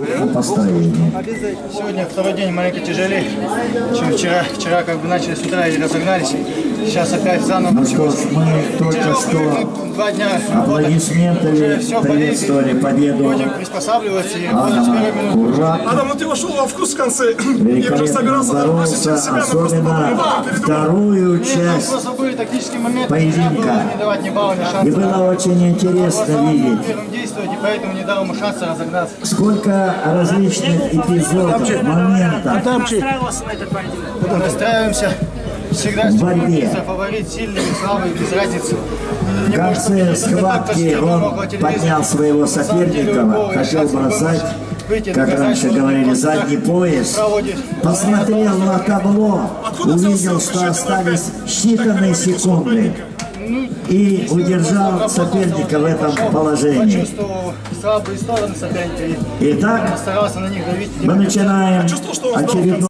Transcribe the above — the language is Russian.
Построение. Сегодня второй день маленько тяжелее, чем вчера. Вчера как бы начали с утра и разогнались. Сейчас опять заново. Ну что ж, мы только что 2 дня аплодисментами приветствовали победу. будем приспосабливаться и после первой минуты. Адам, ну ты вошел во вкус в конце. Я уже собирался боролся, особенно вторую часть Просто были тактические моменты, поединка. не давать ни балла, ни шанса. И было очень интересно видеть, Первым действовать, и поэтому не дал ему шанса разогнаться. сколько различных эпизодов, моментов Настраивался на этот поединок. Настраиваемся. Всегда в борьбе. фаворит сильный, слабый, без разницы. В конце схватки он поднял своего соперника, хотел бросать, как раньше говорили, задний пояс. Посмотрел на табло, увидел, что остались считанные секунды. И удержал соперника в этом положении. Почувствовал слабые стороны соперника и Итак, старался на них давить. мы начинаем очередной.